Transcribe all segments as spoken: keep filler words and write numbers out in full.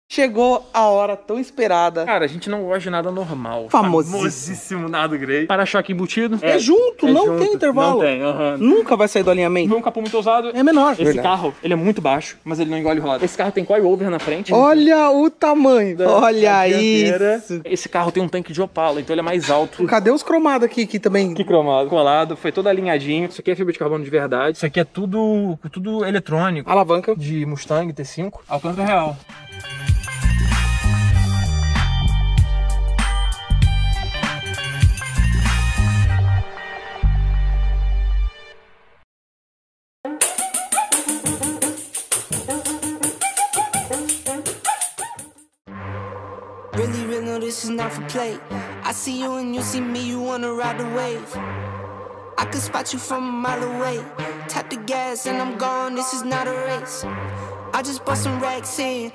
Chegou a hora tão esperada. Cara, a gente não gosta de nada normal. Famosíssimo. Famosíssimo Nardo Grey. Para-choque embutido. É, é junto, é não junto. Tem intervalo. Não tem, aham. Uhum. Nunca vai sair do alinhamento. Um capô muito ousado. É menor. Esse Verdade. carro, ele é muito baixo, mas ele não engole roda. Esse carro tem coil-over na frente. Olha o tamanho. Da, Olha da isso. Esse carro tem um tanque de Opala, então ele é mais alto. Cadê os cromados aqui, aqui também? Que cromado. Colado, foi todo alinhadinho. Isso aqui é fibra de carbono de verdade. Isso aqui é tudo, tudo eletrônico. Alavanca. De Mustang T cinco. Alcântara real. Really, really, no, this is not for play. I see you and you see me, you wanna ride the wave. I can spot you from a mile away. Tap the gas and I'm gone, this is not a race. I just bought some racks in.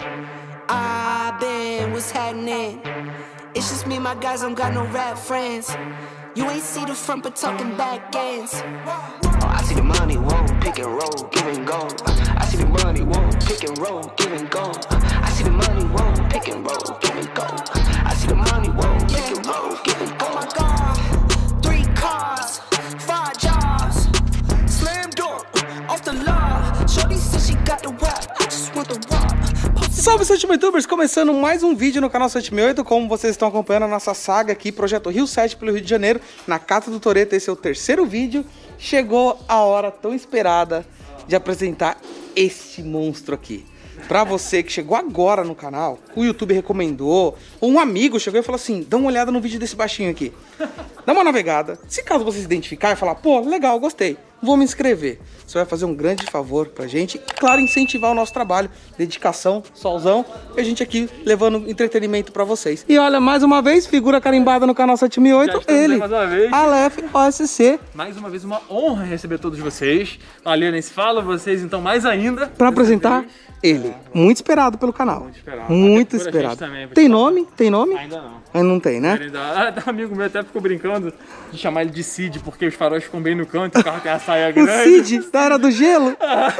I been, what's happening? It's just me and my guys, don't got no rap friends. You ain't see the front, but talking back ends. Oh, I see the money, whoa, pick and roll, give and go. I see the money, whoa, pick and roll, give and go. I see the money, whoa, pick and roll, give and go. I see the money, whoa, pick and roll, give and go. Oh my God, three cars, five jobs, slam door, off the law. Shorty said she got the rap, I just want the rock. Salve, SetiMeioTubers! Começando mais um vídeo no canal sete mil e oito. Como vocês estão acompanhando a nossa saga aqui, Projeto Rio sete pelo Rio de Janeiro, na Cata do Toretto. Esse é o terceiro vídeo. Chegou a hora tão esperada de apresentar este monstro aqui. Pra você que chegou agora no canal, o YouTube recomendou, ou um amigo chegou e falou assim: dá uma olhada no vídeo desse baixinho aqui. Dá uma navegada. Se caso você se identificar e falar, pô, legal, gostei, vou me inscrever. Você vai fazer um grande favor pra gente. E, claro, incentivar o nosso trabalho. Dedicação, solzão. E a gente aqui levando entretenimento pra vocês. E olha, mais uma vez, figura carimbada no canal sete mil e oito. Ele, mais uma vez. Aleph O S C. Mais uma vez, uma honra receber todos vocês. Ali nem se fala, vocês então mais ainda. Pra apresentar vez. Ele. Muito esperado pelo canal. Muito esperado. Muito esperado. Também, tem nome? Tem nome? Ainda não. Ainda não tem, né? Ah, um amigo meu até ficou brincando de chamar ele de Cid, porque os faróis ficam bem no canto e o carro tem a saia grande. O Cid, da Era do Gelo?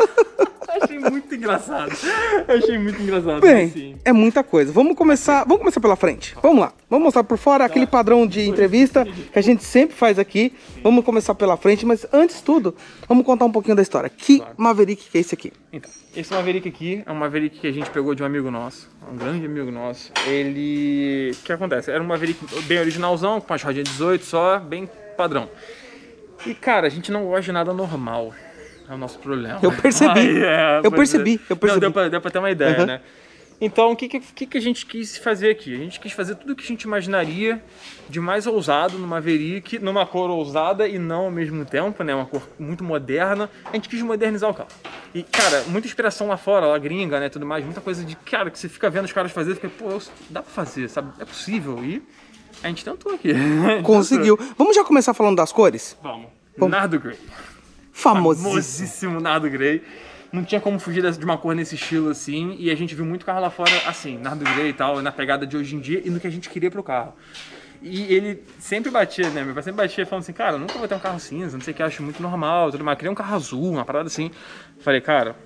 Achei muito engraçado. Achei muito engraçado. Bem, assim. É muita coisa. Vamos começar, vamos começar pela frente. Vamos lá. Vamos mostrar por fora aquele padrão de entrevista que a gente sempre faz aqui. Vamos começar pela frente, mas antes de tudo, vamos contar um pouquinho da história. Que claro. Maverick que é esse aqui? Então, esse Maverick aqui é um Maverick que a gente pegou de um amigo nosso, um grande amigo nosso. Ele... O que acontece? Era um Maverick bem originalzão, com uma rodinha dezoito só, bem padrão. E, cara, a gente não gosta de nada normal. É o nosso problema. Eu percebi. Ai, é, eu percebi. Eu percebi. Não, deu pra, deu pra ter uma ideia, uhum. né? Então, o que, que, que a gente quis fazer aqui? A gente quis fazer tudo o que a gente imaginaria de mais ousado no Maverick, numa cor ousada e não ao mesmo tempo, né? Uma cor muito moderna. A gente quis modernizar o carro. E, cara, muita inspiração lá fora, lá gringa, né? Tudo mais, muita coisa de, cara, que você fica vendo os caras fazer, fica, pô, dá pra fazer, sabe? É possível. E a gente tentou aqui. Conseguiu. Vamos já começar falando das cores? Vamos. Vamos. Nardo Grey. Famosíssimo. Famosíssimo Nardo Grey. Não tinha como fugir de uma cor nesse estilo assim. E a gente viu muito carro lá fora assim, Nardo Grey e tal, na pegada de hoje em dia e no que a gente queria pro carro. E ele sempre batia, né? Meu pai sempre batia falando assim, cara, eu nunca vou ter um carro cinza, não sei o que, eu acho muito normal, tudo mais. Eu queria um carro azul, uma parada assim. Falei, cara,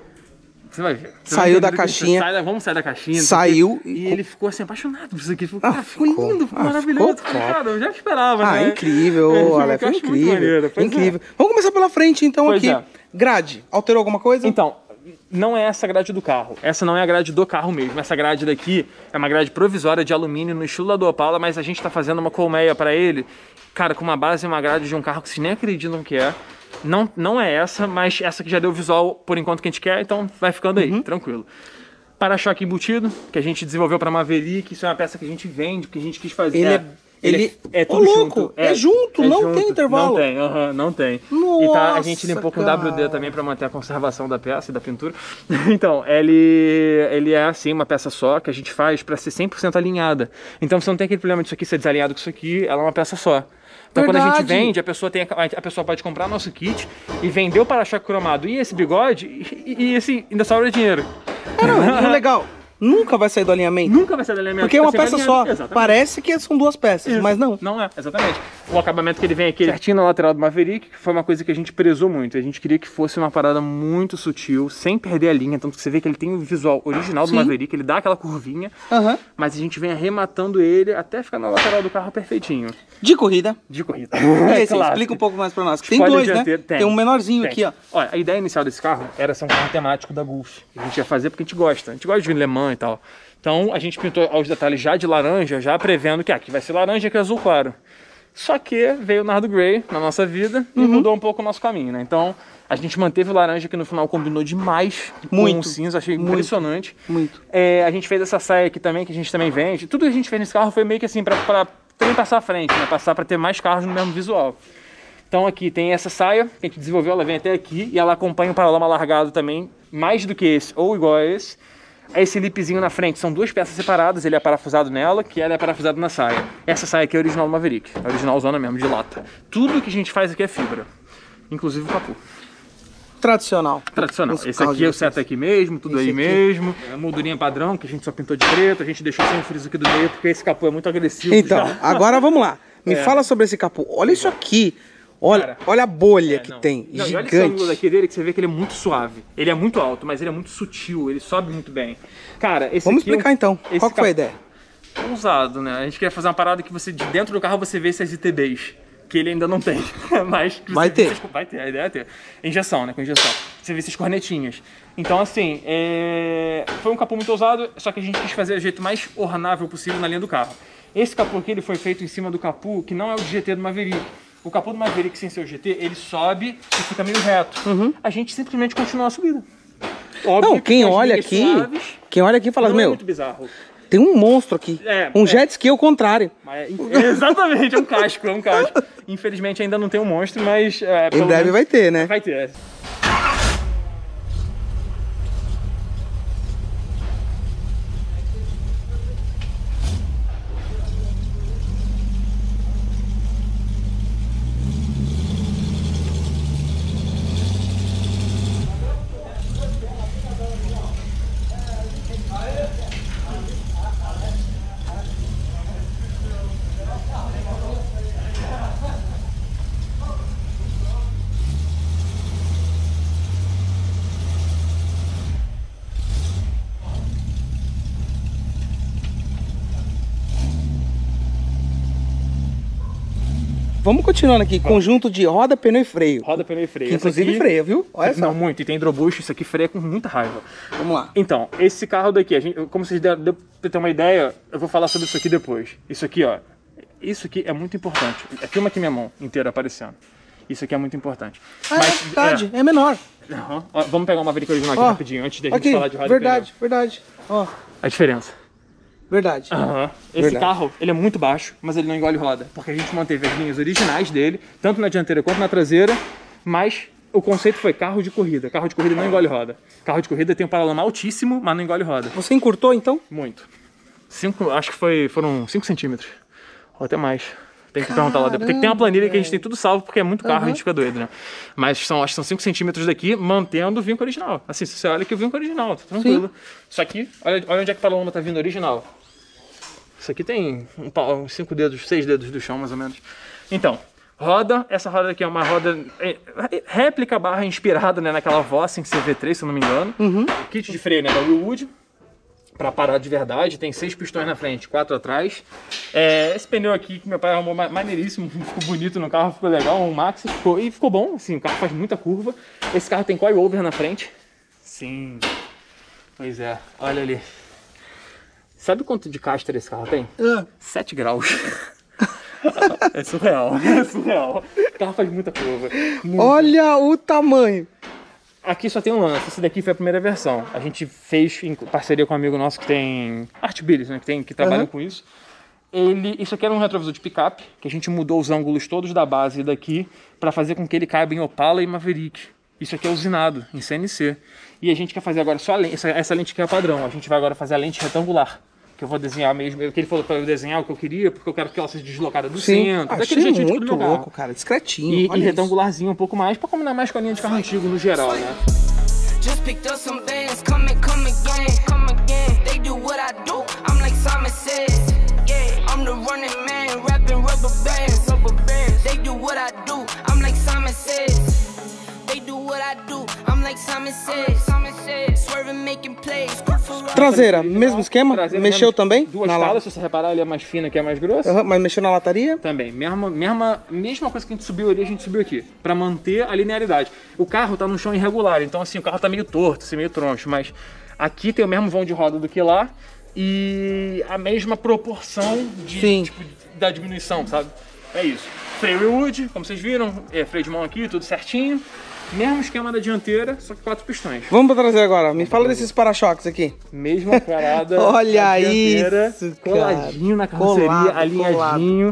você vai ver. Você Saiu vai da caixinha. Sai, vamos sair da caixinha. Saiu. E ele ficou assim, apaixonado por isso aqui. Ficou, ah, cara, ficou lindo, ficou ah, maravilhoso. Ficou cara, eu já esperava, ah, né? Ah, incrível, Aleph, é incrível. Maneiro, incrível. É. Vamos começar pela frente, então, pois aqui. É. Grade, alterou alguma coisa? Então, não é essa grade do carro. Essa não é a grade do carro mesmo. Essa grade daqui é uma grade provisória de alumínio no estilo da do Opala, mas a gente tá fazendo uma colmeia para ele, cara, com uma base e uma grade de um carro que vocês nem acreditam que é. Não, não é essa, mas essa que já deu o visual por enquanto que a gente quer, então vai ficando aí, uhum. Tranquilo. Para-choque embutido, que a gente desenvolveu para Maverick, isso é uma peça que a gente vende, que a gente quis fazer. Ele é... Ele, ele é tudo oh, louco, junto. É, é junto, é não junto. Tem intervalo. Não tem, uhum, não tem. Nossa, e tá, a gente limpou com W D também para manter a conservação da peça e da pintura. Então, ele, ele é assim, uma peça só que a gente faz para ser cem por cento alinhada. Então você não tem aquele problema disso aqui ser desalinhado com isso aqui, ela é uma peça só. Então verdade. Quando a gente vende, a pessoa, tem, a pessoa pode comprar nosso kit e vender o para-choque cromado e esse bigode e, e, e esse ainda sobra dinheiro. É legal. Nunca vai sair do alinhamento. Nunca vai sair do alinhamento. Porque é uma peça só. Exatamente. Parece que são duas peças, Isso. mas não. Não é, exatamente. O acabamento que ele vem aqui certinho na lateral do Maverick, que foi uma coisa que a gente prezou muito. A gente queria que fosse uma parada muito sutil, sem perder a linha. Tanto que você vê que ele tem o visual original do Sim. Maverick, ele dá aquela curvinha, uhum. mas a gente vem arrematando ele até ficar na lateral do carro perfeitinho. De corrida. De corrida. É, claro. Explica um pouco mais pra nós. Tem dois, né? Tem. tem um menorzinho tem. aqui, ó. Olha, a ideia inicial desse carro era ser um carro temático da Gulf. Que a gente ia fazer porque a gente gosta. A gente gosta de Le Mans e tal. Então a gente pintou aos detalhes já de laranja, já prevendo que aqui vai ser laranja e aqui é azul claro. Só que veio o Nardo Grey na nossa vida e uhum. mudou um pouco o nosso caminho, né? Então, a gente manteve o laranja, que no final combinou demais muito, com o cinza, achei muito, impressionante. Muito. É, a gente fez essa saia aqui também, que a gente também vende. Tudo que a gente fez nesse carro foi meio que assim, pra, pra também passar à frente, né? Passar pra ter mais carros no mesmo visual. Então aqui tem essa saia, que a gente desenvolveu, ela vem até aqui, e ela acompanha um paralama largado também, mais do que esse, ou igual a esse. Esse lipzinho na frente são duas peças separadas, ele é parafusado nela, que ela é parafusado na saia. Essa saia aqui é original do Maverick, é original zona mesmo, de lata. Tudo que a gente faz aqui é fibra, inclusive o capô. Tradicional. Tradicional. Esse aqui é o seta aqui mesmo, tudo esse aí aqui. mesmo. É a moldurinha padrão, que a gente só pintou de preto, a gente deixou sem o friso aqui do meio, porque esse capô é muito agressivo. Então, já. agora vamos lá. Me é. fala sobre esse capô. Olha isso aqui. Olha, Cara, olha a bolha é, que não. tem, não, gigante. Olha esse ângulo daqui dele que você vê que ele é muito suave. Ele é muito alto, mas ele é muito sutil, ele sobe muito bem. Cara, esse Vamos aqui explicar é um, então, qual que foi a ideia? Ousado, né? A gente queria fazer uma parada que você, de dentro do carro, você vê esses I T Bs, que ele ainda não tem. Mas vai ter. Essas, vai ter, a ideia é ter. Injeção, né? Com injeção. Você vê essas cornetinhas. Então, assim, é... foi um capô muito ousado, só que a gente quis fazer do jeito mais ornável possível na linha do carro. Esse capô aqui, ele foi feito em cima do capô, que não é o G T do Maverick. O capô do Maverick sem ser o G T, ele sobe e fica meio reto. Uhum. A gente simplesmente continua a subida. Óbvio não, quem olha aqui, suaves, quem olha aqui fala, meu, é muito bizarro. Tem um monstro aqui, é, um é. jet ski ao contrário. Mas, exatamente, é um casco, é um casco. Infelizmente ainda não tem um monstro, mas... É, em breve vai ter, né? Vai ter. Vamos continuando aqui, conjunto de roda, pneu e freio. Roda, pneu e freio. Que inclusive aqui, freia, viu? Olha só. Não, muito. E tem hidrobucho, isso aqui freia com muita raiva. Vamos lá. Então, esse carro daqui, a gente, como vocês deram pra ter uma ideia, eu vou falar sobre isso aqui depois. Isso aqui, ó. Isso aqui é muito importante. Filma aqui minha mão inteira aparecendo. Isso aqui é muito importante. Ah, Mas, é verdade, é, é menor. Uhum. Ó, vamos pegar uma Maverick original aqui ó, rapidinho, antes de a gente aqui, falar de roda verdade, e pneu. Verdade, verdade. Ó. A diferença. Verdade. Uhum. Esse Verdade. carro, ele é muito baixo, mas ele não engole roda. Porque a gente manteve as linhas originais dele, tanto na dianteira quanto na traseira, mas o conceito foi carro de corrida. Carro de corrida não engole roda. Carro de corrida tem um paralama altíssimo, mas não engole roda. Você encurtou, então? Muito. Cinco, acho que foi, foram cinco centímetros. Ou até mais. Tem que perguntar lá depois. Tem que ter uma planilha que a gente tem tudo salvo, porque é muito carro, uhum. a gente fica doido, né? Mas são, acho que são cinco centímetros daqui, mantendo o vinco original. Assim, se você olha aqui o vinco original, tá tranquilo. Sim. Só que, olha, olha onde é que o paralama tá vindo original. Isso aqui tem uns cinco dedos, seis dedos do chão, mais ou menos. Então, roda. Essa roda aqui é uma roda réplica barra inspirada, né, naquela Vossen C V três, se eu não me engano. Uhum. Kit de freio, né, da Willwood. Pra parar de verdade, tem seis pistões na frente, quatro atrás. É, esse pneu aqui que meu pai arrumou maneiríssimo, ficou bonito no carro, ficou legal, um Max, ficou, e ficou bom, assim, o carro faz muita curva. Esse carro tem coil-over na frente. Sim, pois é, olha ali. Sabe quanto de caster esse carro tem? Uh. sete graus. É surreal, é surreal. O carro faz muita curva. Muito. Olha o tamanho. Aqui só tem um lance, esse daqui foi a primeira versão. A gente fez em parceria com um amigo nosso que tem Art Billies, né, que, tem, que trabalha uhum. com isso. Ele, isso aqui era um retrovisor de picape, que a gente mudou os ângulos todos da base daqui para fazer com que ele caiba em Opala e Maverick. Isso aqui é usinado, em C N C. E a gente quer fazer agora só a lente, essa, essa lente aqui é o padrão. A gente vai agora fazer a lente retangular, que eu vou desenhar mesmo, que ele falou para eu desenhar o que eu queria, porque eu quero que ela seja deslocada do Sim. centro. Achei daquele jeitinho muito do meu louco, carro. Cara, discretinho. E, e retangularzinho um pouco mais, para combinar mais com a linha de carro antigo no geral, né? Just picked up some bands, come and come again, come again. They do what I do, I'm like Simon says. Yeah, I'm the running man, rapping rubber bands, rubber bands. what I do. I'm like Simon Says. They do what I do. I'm like Simon Says. Swerving, making plays. Traseira, mesmo esquema? Traseira, mexeu mesmo, também? Duas na talas, se você reparar, ali é mais fina, que é mais grossa. Uhum, mas mexeu na lataria? Também, mesma, mesma, mesma coisa que a gente subiu ali, a gente subiu aqui, pra manter a linearidade. O carro tá num chão irregular, então assim, o carro tá meio torto, assim, meio troncho, mas aqui tem o mesmo vão de roda do que lá e a mesma proporção de, tipo, da diminuição, sabe? É isso. Freio Wood, como vocês viram, é freio de mão aqui, tudo certinho. Mesmo esquema da dianteira, só que quatro pistões. Vamos pra trazer agora. Me fala desses para-choques aqui. Mesma parada. Olha dianteira, isso, coladinho na carroceria, colado, alinhadinho.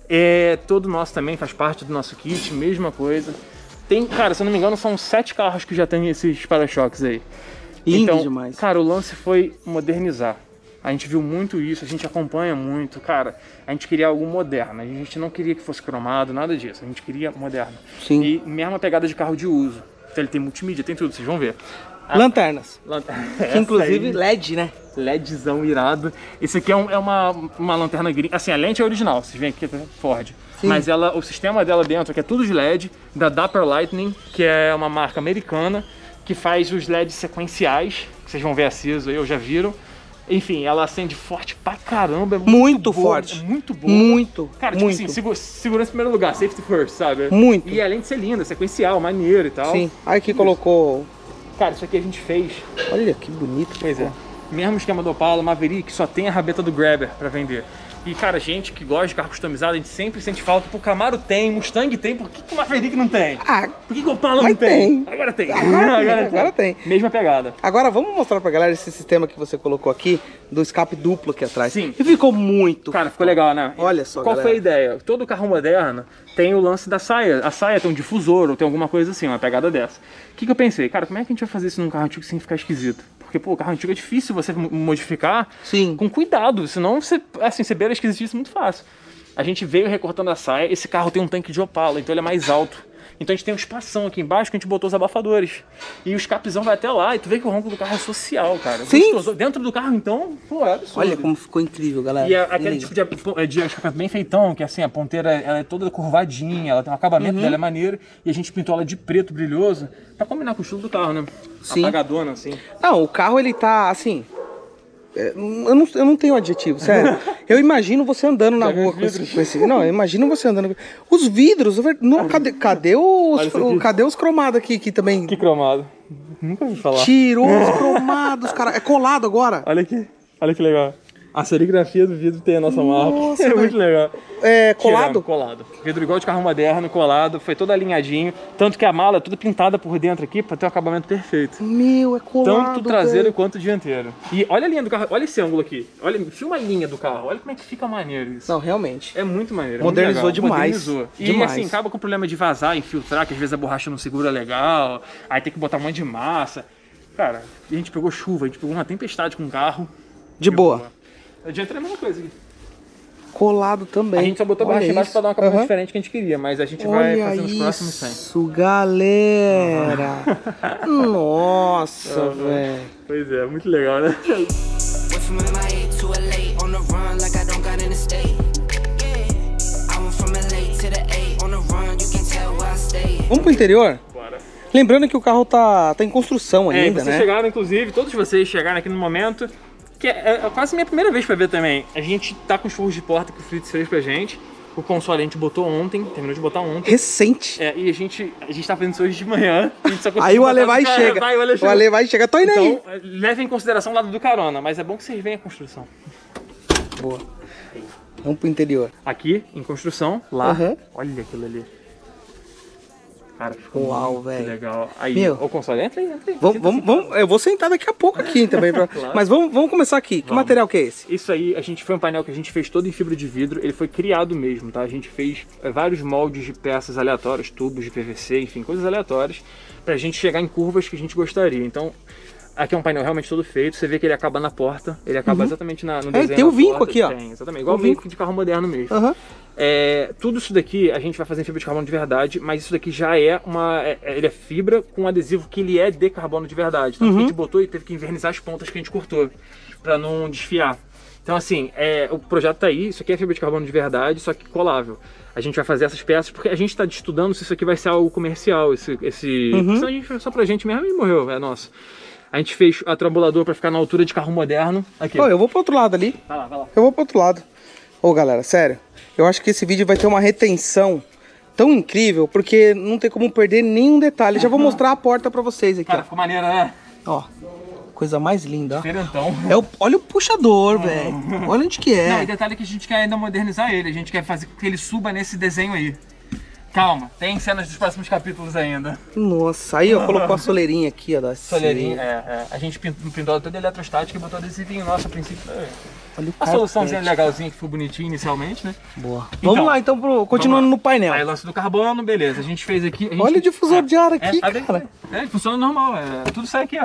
É, todo nosso também faz parte do nosso kit, mesma coisa. Tem, cara, se eu não me engano, são sete carros que já tem esses para-choques aí. Lindo então, demais. Cara, o lance foi modernizar. A gente viu muito isso, a gente acompanha muito. Cara, a gente queria algo moderno. A gente não queria que fosse cromado, nada disso. A gente queria moderno. Sim. E mesma pegada de carro de uso. Então ele tem multimídia, tem tudo, vocês vão ver. A... Lanternas. Lanterna. Que inclusive L E D, né? LEDzão irado. Esse aqui é, um, é uma, uma lanterna green. Assim, a lente é original, vocês veem aqui, é Ford. Sim. Mas ela, o sistema dela dentro, que é tudo de L E D, da Dapper Lightning, que é uma marca americana, que faz os L E Ds sequenciais, que vocês vão ver aceso aí, ou já viram. Enfim, ela acende forte pra caramba. É muito, muito boa, forte. É muito boa. Muito. Cara, tipo muito. assim, segura, segurança em primeiro lugar, safety first, sabe? Muito. E além de ser linda, sequencial, maneiro e tal. Sim. Aí que colocou... Cara, isso aqui a gente fez. Olha que bonito. Pois é. Mesmo esquema do Opala, Maverick, só tem a rabeta do Grabber pra vender. E, cara, gente que gosta de carro customizado, a gente sempre sente falta. Pô, Camaro tem, Mustang tem, por que, que o Maverick não tem? Ah, por que, que o Opala não tem? tem? Agora tem. Agora, agora, tem, tem. agora tem. Mesma pegada. Agora vamos mostrar pra galera esse sistema que você colocou aqui, do escape duplo aqui atrás. Sim. E ficou muito... Cara, ficou legal, né? Olha só, Qual galera. foi a ideia? Todo carro moderno tem o lance da saia. A saia tem um difusor ou tem alguma coisa assim, uma pegada dessa. O que, que eu pensei? Cara, como é que a gente vai fazer isso num carro antigo sem ficar esquisito? Porque, pô, o carro antigo é difícil você modificar. Sim. Com cuidado, senão você, assim, você beira a esquisitice muito fácil. A gente veio recortando a saia, esse carro tem um tanque de Opala, então ele é mais alto. Então a gente tem um espação aqui embaixo que a gente botou os abafadores. E o escapezão vai até lá, e tu vê que o ronco do carro é social, cara. Sim. Gostoso. Dentro do carro, então, pô, é absurdo. Olha como ficou incrível, galera. E é aquele tipo de, de escapamento bem feitão, que assim, a ponteira ela é toda curvadinha, ela tem um acabamento Uhum. dela é maneiro, e a gente pintou ela de preto brilhoso, pra combinar com o estilo do carro, né? Sim. Apagadona, assim. Não, o carro ele tá assim... é, Eu não, eu não tenho adjetivo, sério. Eu imagino você andando na rua com esse, com esse... Não, eu imagino você andando... Os vidros... Não, cadê, cadê, os, o, cadê os cromados aqui que também... Que cromado. Nunca ouvi falar. Tirou os cromados, cara. É colado agora? Olha aqui, olha que legal. A serigrafia do vidro tem a nossa Nossa, marca. É velho. muito legal. É colado? Tiramos, colado. Vidro igual de carro moderno, colado, foi todo alinhadinho. Tanto que a mala é toda pintada por dentro aqui pra ter o acabamento perfeito. Meu, é colado, Tanto traseiro velho. quanto dianteiro. E olha a linha do carro, olha esse ângulo aqui. Olha, filma a linha do carro, olha como é que fica maneiro isso. Não, realmente. É muito maneiro. É Modernizou muito legal. demais. Modernizou. E Demais. assim, acaba com o problema de vazar, infiltrar, que às vezes a borracha não segura legal, aí tem que botar um monte de massa. Cara, a gente pegou chuva, a gente pegou uma tempestade com o carro. De boa. A dianteira é a mesma coisa aqui. Colado também. A gente só botou Olha borracha embaixo isso. pra dar um acabamento Aham. diferente que a gente queria, mas a gente vai Olha fazer nos próximos cem. isso, galera. Nossa, Uhum. velho. Pois é, muito legal, né? Went from M I A to L A on the run like I don't got an estate. Yeah. I went from L A to the A on the run, you can tell where I stay. Vamos pro interior? Bora. Lembrando que o carro tá, tá em construção É, ainda, vocês né? chegaram, inclusive, todos vocês chegaram aqui no momento, que é, é quase minha primeira vez pra ver também. A gente tá com os forros de porta que o Fritz fez pra gente. O console a gente botou ontem, terminou de botar ontem. Recente. É, e a gente, a gente tá fazendo isso hoje de manhã. A gente só conseguiu Aí o Ale botar vai e no carro. chega. Vai, o Ale O chega. Ale vai e chega. Tô indo aí. Então, leve em consideração o lado do carona, mas é bom que vocês veem a construção. Boa. Vamos pro interior. Aqui, em construção, lá, Uhum. olha aquilo ali. Cara, ficou Uau, muito velho. legal. Aí, Meu. o console, entra aí, entra aí. Vamos, Senta vamos, assim. vamos, eu vou sentar daqui a pouco aqui também. Pra... Claro. Mas vamos, vamos começar aqui. Que Vamos. material que é esse? Isso aí, a gente foi um painel que a gente fez todo em fibra de vidro, ele foi criado mesmo, tá? A gente fez é, vários moldes de peças aleatórias, tubos de P V C, enfim, coisas aleatórias, pra gente chegar em curvas que a gente gostaria. Então, aqui é um painel realmente todo feito, você vê que ele acaba na porta, ele acaba exatamente na, no desenho tem o da vinco porta. aqui, ó. Tem, exatamente, igual O o vinco de carro moderno mesmo. Aham. É, tudo isso daqui a gente vai fazer em fibra de carbono de verdade, mas isso daqui já é uma. É, ele é fibra com adesivo que ele é de carbono de verdade. Então Uhum. a gente botou e teve que invernizar as pontas que a gente cortou, pra não desfiar. Então assim, é, o projeto tá aí, isso aqui é fibra de carbono de verdade, só que colável. A gente vai fazer essas peças porque a gente tá estudando se isso aqui vai ser algo comercial, esse... esse... Uhum. Senão a gente fez só pra gente mesmo e morreu, é nosso. A gente fez a trambulador pra ficar na altura de carro moderno. Aqui. Ô, eu vou pro outro lado ali. Vai lá, vai lá. Eu vou pro outro lado. Ô, galera, sério. Eu acho que esse vídeo vai ter uma retenção tão incrível, porque não tem como perder nenhum detalhe. Já vou mostrar a porta pra vocês aqui, Cara, ó. ficou maneiro, né? Ó, coisa mais linda, ó. Diferentão. É o, olha o puxador, velho. Olha onde que é. Não, e detalhe que a gente quer ainda modernizar ele. A gente quer fazer que ele suba nesse desenho aí. Calma, tem cenas dos próximos capítulos ainda. Nossa, aí ó, colocou a soleirinha aqui, ó. Da Soleirinha, é, é. A gente pintou, pintou toda eletrostática e botou adesivinho nosso a princípio. É. Olha o A soluçãozinha carpete. legalzinha que ficou bonitinha inicialmente, né? Boa. Então, vamos lá então, pro, continuando no painel. Aí lance do carbono, beleza. A gente fez aqui. A gente... Olha o difusor é, de ar aqui, é, cara. É, funciona normal, é, tudo sai aqui, ó.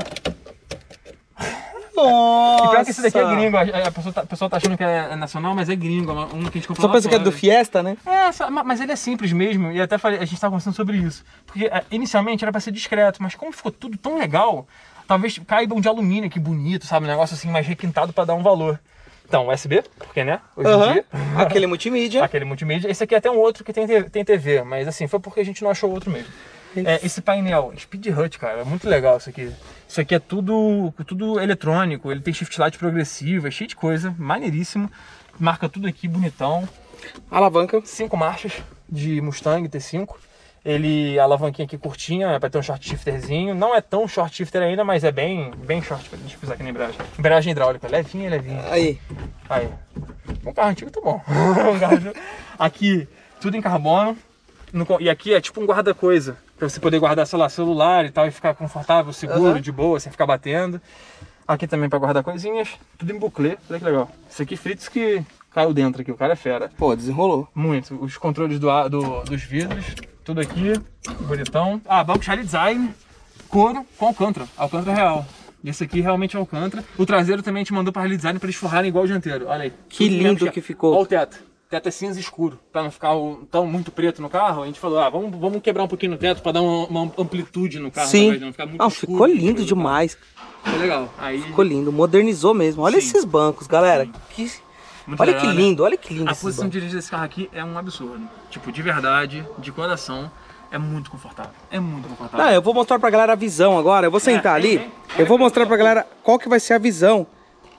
Nossa. E pior que esse daqui é gringo, a, a, pessoa tá, a pessoa tá achando que é nacional, mas é gringo, um que a gente comprou Só lá pensa que é fora. do Fiesta, né? É, só- ma- mas ele é simples mesmo, e até falei, a gente tava conversando sobre isso. Porque é, inicialmente era pra ser discreto, mas como ficou tudo tão legal, talvez caiba um de alumínio, que bonito, sabe? Um negócio assim mais requintado pra dar um valor. Então, U S B, porque né? Hoje em Aham. dia. Aquele multimídia. Aquele multimídia. Esse aqui é até um outro que tem, te- tem T V, mas assim, foi porque a gente não achou outro mesmo. É, esse painel, Speed Hut, cara, é muito legal isso aqui. Isso aqui é tudo, tudo eletrônico, ele tem shift light progressivo, é cheio de coisa, maneiríssimo. Marca tudo aqui, bonitão. Alavanca. Cinco marchas de Mustang T cinco. Ele, a alavanquinha aqui curtinha, é pra ter um short shifterzinho. Não é tão short shifter ainda, mas é bem, bem short. Deixa eu pisar aqui na embreagem. Embreagem hidráulica, levinha, levinha. Aí. Aí. Um carro antigo tá bom. Um carro... Aqui, tudo em carbono. No co- E aqui é tipo um guarda-coisa. Pra você poder guardar, sei lá, celular e tal, e ficar confortável, seguro, Uhum. de boa, sem ficar batendo. Aqui também pra guardar coisinhas. Tudo em buclê. Olha que legal. Isso aqui Fritz que caiu dentro aqui. O cara é fera. Pô, desenrolou. Muito. Os controles do, ar- do- dos vidros, tudo aqui, bonitão. Ah, banco Charlie Design, couro com Alcântara, Alcântara real. Esse aqui realmente é Alcântara. O traseiro também a gente mandou para Charlie Design para eles forrarem igual o dianteiro. Olha aí. Que Tudo lindo mesmo que ficou. Olha o teto. O teto é cinza escuro, para não ficar o- tão muito preto no carro. A gente falou, ah, vamos, vamos quebrar um pouquinho no teto para dar uma, uma amplitude no carro. Sim. Pra não ficar muito Não, escuro, ficou tipo lindo do demais. carro. Ficou legal. Aí, Ficou lindo. Modernizou mesmo. Olha Sim. esses bancos, galera. Que... muito Olha legal, que né? lindo, olha que lindo A esses posição bancos. de dirigir desse carro aqui é um absurdo. Tipo, de verdade, de coração, é muito confortável. É muito confortável. Não, eu vou mostrar pra galera a visão agora. Eu vou sentar É, ali. vem, vem. Eu vou mostrar pra galera qual que vai ser a visão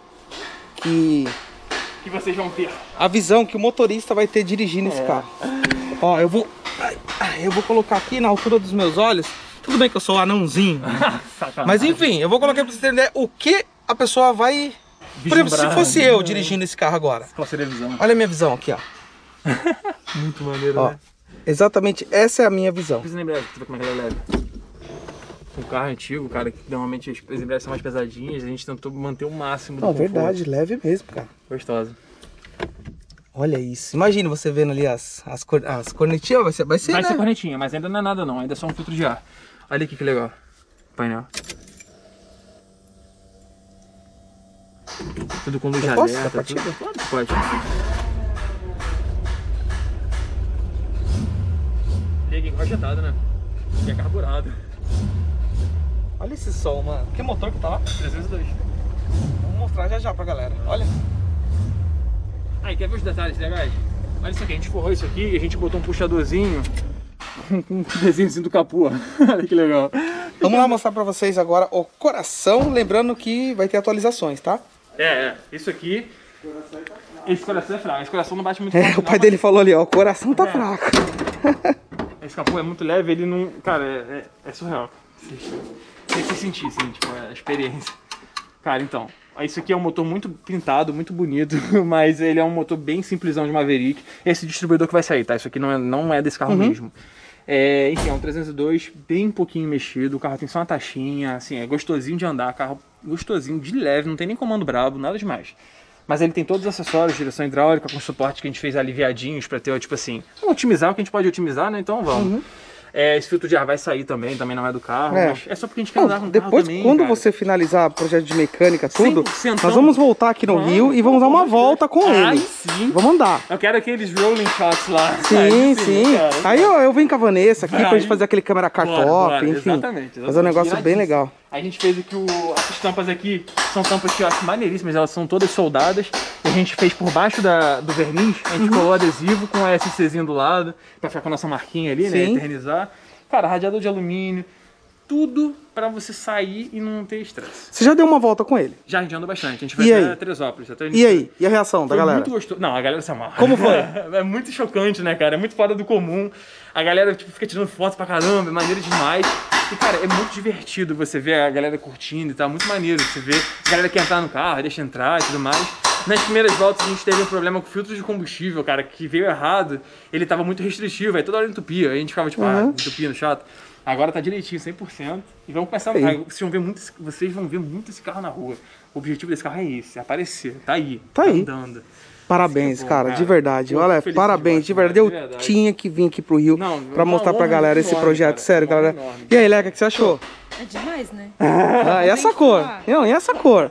que... Que vocês vão ter. A visão que o motorista vai ter dirigindo esse carro. Ó, eu vou... ai, ai, eu vou colocar aqui na altura dos meus olhos. Tudo bem que eu sou anãozinho. Sacanagem. Mas enfim, eu vou colocar pra vocês terem ideia o que a pessoa vai... Por exemplo, se Vislumbrar. fosse eu dirigindo esse carro agora. Qual seria a visão? Olha a minha visão aqui, ó. Muito maneiro, Ó, né? exatamente essa é a minha visão. Fiz embreagem, pra tu ver como é que ela é leve. Um carro antigo, cara, que normalmente as embreagens são mais pesadinhas, a gente tentou manter o máximo do Não, conforto. verdade, leve mesmo, cara. Gostosa. Olha isso. Imagina você vendo ali as, as, cor- as cornetinhas, vai ser, vai ser, Vai né? ser cornetinha, mas ainda não é nada não, ainda é só um filtro de ar. Olha aqui que legal. Painel. Tudo com luz Eu posso alerta, dar tudo. partida? Claro que pode. Liga enrojetado, né? E é carburado. Olha esse som, mano. Que motor que tá lá? trezentos e dois. Vamos mostrar já já pra galera. Olha. Aí, quer ver os detalhes legais? Olha isso aqui, a gente forrou isso aqui e a gente botou um puxadorzinho com um desenhozinho do capô. Olha que legal. Vamos lá mostrar pra vocês agora o coração. Lembrando que vai ter atualizações, tá? É, é. Isso aqui... Esse coração é fraco. Esse coração não bate muito É, forte, o pai não, dele falou ali, ó. O coração tá É. fraco. Esse capô é muito leve, ele não... Cara, é, é, é surreal. Tem que sentir, assim, tipo, é a experiência. Cara, então... Isso aqui é um motor muito pintado, muito bonito, mas ele é um motor bem simplesão de Maverick. Esse distribuidor que vai sair, tá? Isso aqui não é, não é desse carro Uhum. mesmo. É, enfim, é um trezentos e dois, bem pouquinho mexido, o carro tem só uma taxinha, assim, é gostosinho de andar, carro gostosinho, de leve, não tem nem comando brabo, nada demais. Mas ele tem todos os acessórios, direção hidráulica, com suporte que a gente fez aliviadinhos pra ter, tipo assim, otimizar o que a gente pode otimizar, né? Então vamos. Uhum. É, esse filtro de ar vai sair também, também não é do carro, É. mas é só porque a gente quer Não, andar com o carro depois, também, quando cara. você finalizar o projeto de mecânica, tudo, cem por cento nós vamos voltar aqui no Vamos, Rio e vamos dar uma vamos, volta com Ai, ele. sim. Vamos andar. Eu quero aqueles rolling shots lá. Sim, Ai, sim. cara. Aí eu, eu venho com a Vanessa aqui Vai. pra gente fazer aquele câmera car Bora, top, bora, enfim. exatamente, exatamente. Fazer um negócio bem Iradíssimo. legal. A gente fez aqui o... Essas tampas aqui são tampas que eu acho maneiríssimas, elas são todas soldadas. A gente fez por baixo da, do verniz, a gente uhum. colou adesivo com a SCzinho do lado, pra ficar com a nossa marquinha ali, Sim. né? Eternizar. Cara, radiador de alumínio, tudo pra você sair e não ter estresse. Você já deu uma volta com ele? Já, a gente andou bastante. A gente foi até Teresópolis. Até e aí? E a reação da foi galera? Muito gostoso. Não, a galera se amarra. Como foi? É muito chocante, né, cara? É muito fora do comum. A galera tipo, fica tirando fotos pra caramba, é maneiro demais. E, cara, é muito divertido você ver a galera curtindo e tal. Muito maneiro você ver a galera que entrar no carro, deixa entrar e tudo mais. Nas primeiras voltas a gente teve um problema com o filtro de combustível, cara, que veio errado. Ele tava muito restritivo, aí toda hora entupia. Aí a gente ficava tipo, uhum. ah, entupindo, chato. Agora tá direitinho, cem por cento. E vamos começar a... Vocês vão ver muito, vocês vão ver muito esse carro na rua. O objetivo desse carro é esse, é aparecer. Tá aí, tá, tá aí. andando. Parabéns, é bom, cara, cara, de verdade. Pô, olha, parabéns, de verdade. Eu de verdade. tinha que vir aqui pro Rio não, pra mostrar pra galera esse enorme, projeto. Cara, Sério, galera. Enorme. E aí, Leca, o que você achou? É demais, né? Ah, e essa cor? Não, e essa cor?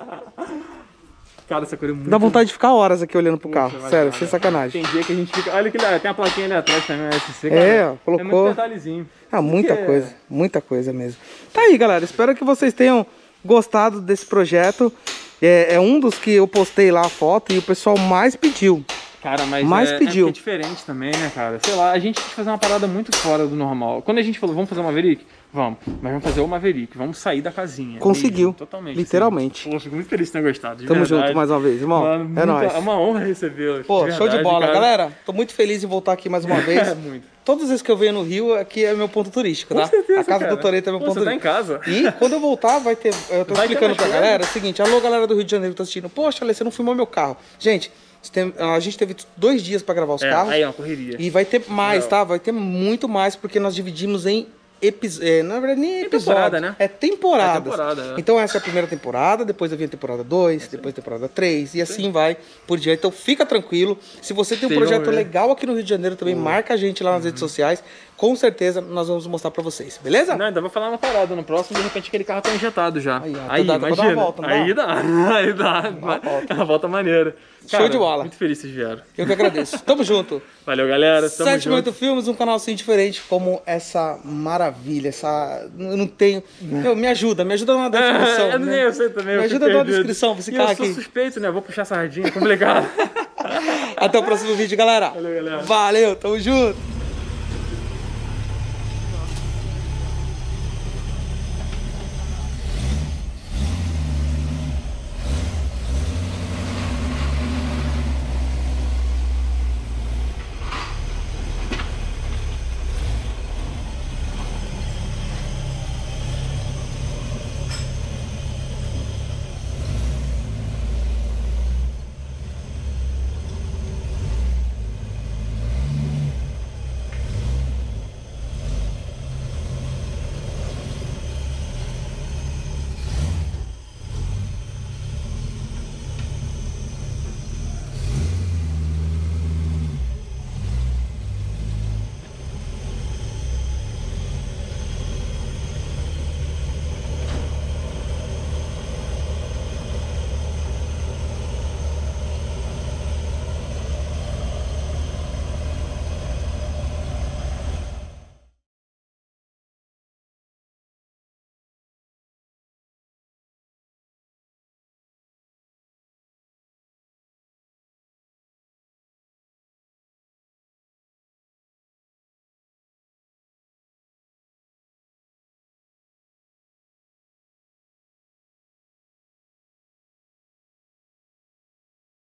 Cara, essa cor é muito... Dá vontade de ficar horas aqui olhando pro carro. Puxa, Sério, cara, sem sacanagem. Tem dia que a gente fica... Olha que tem a plaquinha ali atrás também, a S C, cara. É, ó, colocou... É muito detalhezinho. Ah, muita Porque... coisa. Muita coisa mesmo. Tá aí, galera. Espero que vocês tenham gostado desse projeto. É, é um dos que eu postei lá a foto e o pessoal mais pediu. Cara, mas mais é, pediu. é, é diferente também, né, cara? Sei lá, a gente quis fazer uma parada muito fora do normal. Quando a gente falou, vamos fazer uma Maverick? Vamos. Mas vamos fazer o Maverick, vamos sair da casinha. Conseguiu. Mesmo, totalmente. Literalmente. Assim. Pô, fico muito feliz de ter gostado. Tamo verdade. junto mais uma vez, irmão. Mano, é muita, nóis. É uma honra recebê-los. Pô, de show verdade, de bola. cara. Galera, tô muito feliz em voltar aqui mais uma vez. É, muito. Todas as vezes que eu venho no Rio, aqui é meu ponto turístico, tá? Com certeza, a casa cara. do Toretto é meu Pô, ponto você turístico. Tá em casa. E quando eu voltar, vai ter... Eu tô vai explicando pra coisa. galera, é o seguinte. Alô, galera do Rio de Janeiro que tá assistindo. Poxa, Ale, você não filmou meu carro. Gente... A gente teve dois dias pra gravar os é, carros. Aí é uma correria. E vai ter mais, Não. tá? Vai ter muito mais, porque nós dividimos em episódios. É, na verdade, nem episódio. Temporada, né? É temporadas. É temporada, é. Então essa é a primeira temporada, depois vem a temporada dois, é depois a temporada três, e assim Sim. vai por diante. Então fica tranquilo. Se você tem um Sim, projeto legal aqui no Rio de Janeiro também, uhum. marca a gente lá nas uhum. redes sociais. Com certeza nós vamos mostrar pra vocês, beleza? Não, ainda vou falar uma parada. No próximo, de repente, aquele carro tá injetado já. Aí, aí dá, imagina. Dá uma volta, não aí dá? dá. Aí dá. Uma volta. Uma volta maneira. Cara, show de bola. Muito feliz que vocês vieram. Eu que agradeço. Tamo junto. Valeu, galera. Tamo Sete junto. Oito Filmes, um canal assim diferente, como essa maravilha, essa... Eu não tenho... Meu, me ajuda, me ajuda na descrição. É, eu, né? eu sei também. Me ajuda na descrição pra esse carro aqui. Eu sou suspeito, né? Eu vou puxar sardinha, complicado. Até o próximo vídeo, galera. Valeu, galera. Valeu, tamo junto.